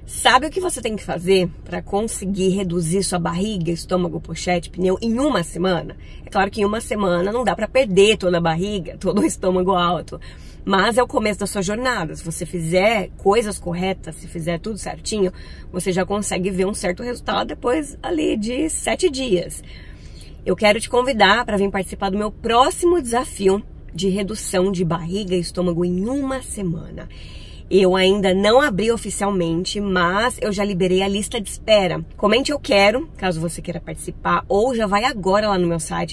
Sabe o que você tem que fazer para conseguir reduzir sua barriga, estômago, pochete, pneu em uma semana? É claro que em uma semana não dá para perder toda a barriga, todo o estômago alto. Mas é o começo da sua jornada. Se você fizer coisas corretas, se fizer tudo certinho, você já consegue ver um certo resultado depois ali de 7 dias. Eu quero te convidar para vir participar do meu próximo desafio de redução de barriga e estômago em uma semana. Eu ainda não abri oficialmente, mas eu já liberei a lista de espera. Comente eu quero, caso você queira participar, ou já vai agora lá no meu site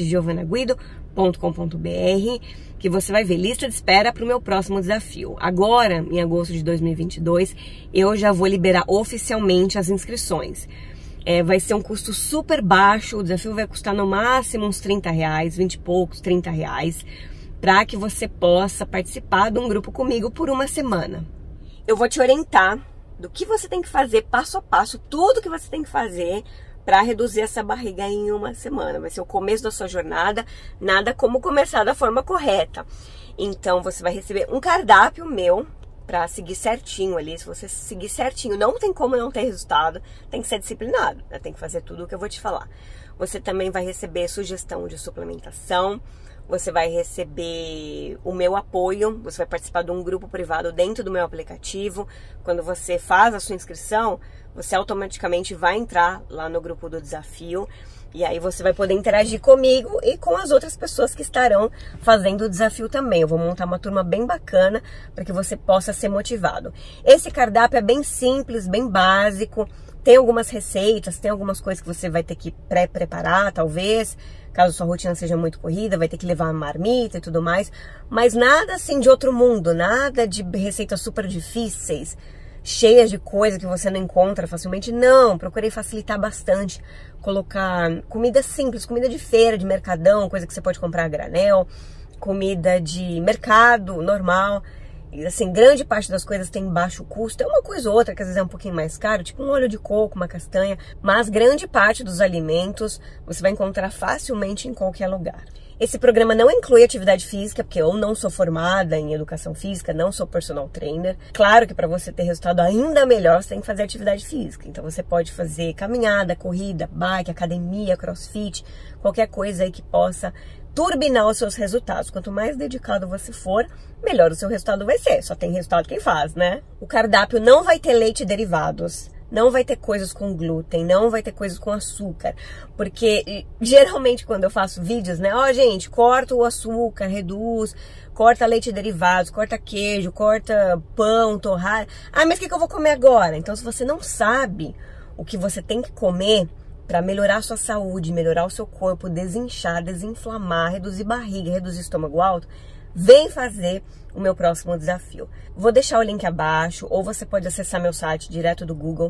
giovanaguido.com.br, que você vai ver lista de espera para o meu próximo desafio. Agora, em agosto de 2022, eu já vou liberar oficialmente as inscrições. Vai ser um custo super baixo, o desafio vai custar no máximo uns R$30, 20 e poucos, R$30, para que você possa participar de um grupo comigo por uma semana. Eu vou te orientar do que você tem que fazer passo a passo, tudo que você tem que fazer para reduzir essa barriga em uma semana. Vai ser o começo da sua jornada, nada como começar da forma correta. Então você vai receber um cardápio meu para seguir certinho ali. Se você seguir certinho, não tem como não ter resultado, tem que ser disciplinado, né? Tem que fazer tudo o que eu vou te falar. Você também vai receber sugestão de suplementação. Você vai receber o meu apoio, você vai participar de um grupo privado dentro do meu aplicativo. Quando você faz a sua inscrição, você automaticamente vai entrar lá no grupo do desafio. E aí você vai poder interagir comigo e com as outras pessoas que estarão fazendo o desafio também. Eu vou montar uma turma bem bacana para que você possa ser motivado. Esse cardápio é bem simples, bem básico. Tem algumas receitas, tem algumas coisas que você vai ter que pré-preparar, talvez. Caso sua rotina seja muito corrida, vai ter que levar uma marmita e tudo mais. Mas nada assim de outro mundo, nada de receitas super difíceis, cheias de coisa que você não encontra facilmente. Não, procurei facilitar bastante. Colocar comida simples, comida de feira, de mercadão, coisa que você pode comprar a granel. Comida de mercado, normal. E assim, grande parte das coisas tem baixo custo. É uma coisa ou outra que às vezes é um pouquinho mais caro, tipo um óleo de coco, uma castanha. Mas grande parte dos alimentos você vai encontrar facilmente em qualquer lugar. Esse programa não inclui atividade física, porque eu não sou formada em educação física, não sou personal trainer. Claro que para você ter resultado ainda melhor, você tem que fazer atividade física. Então você pode fazer caminhada, corrida, bike, academia, crossfit, qualquer coisa aí que possa turbinar os seus resultados. Quanto mais dedicado você for, melhor o seu resultado vai ser. Só tem resultado quem faz, né? O cardápio não vai ter leite e derivados. Não vai ter coisas com glúten, não vai ter coisas com açúcar. Porque geralmente quando eu faço vídeos, né? Ó, gente, corta o açúcar, reduz, corta leite e derivados, corta queijo, corta pão, torrada. Ah, mas o que eu vou comer agora? Então, se você não sabe o que você tem que comer para melhorar a sua saúde, melhorar o seu corpo, desinchar, desinflamar, reduzir barriga, reduzir estômago alto, vem fazer o meu próximo desafio. Vou deixar o link abaixo, ou você pode acessar meu site direto do Google,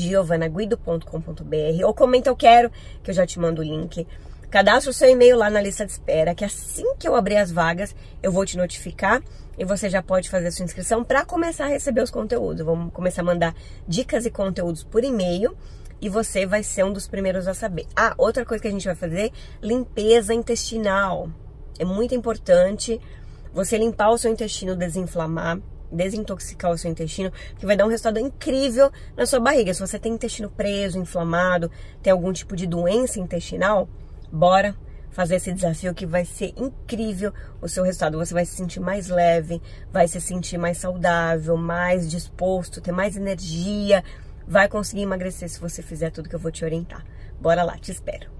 giovanaguido.com.br, ou comenta eu quero, que eu já te mando o link. Cadastra o seu e-mail lá na lista de espera, que assim que eu abrir as vagas, eu vou te notificar e você já pode fazer a sua inscrição para começar a receber os conteúdos. Vamos começar a mandar dicas e conteúdos por e-mail, e você vai ser um dos primeiros a saber. Ah, outra coisa que a gente vai fazer, limpeza intestinal. É muito importante você limpar o seu intestino, desinflamar, desintoxicar o seu intestino, que vai dar um resultado incrível na sua barriga. Se você tem intestino preso, inflamado, tem algum tipo de doença intestinal, bora fazer esse desafio que vai ser incrível o seu resultado. Você vai se sentir mais leve, vai se sentir mais saudável, mais disposto, ter mais energia, vai conseguir emagrecer se você fizer tudo que eu vou te orientar. Bora lá, te espero.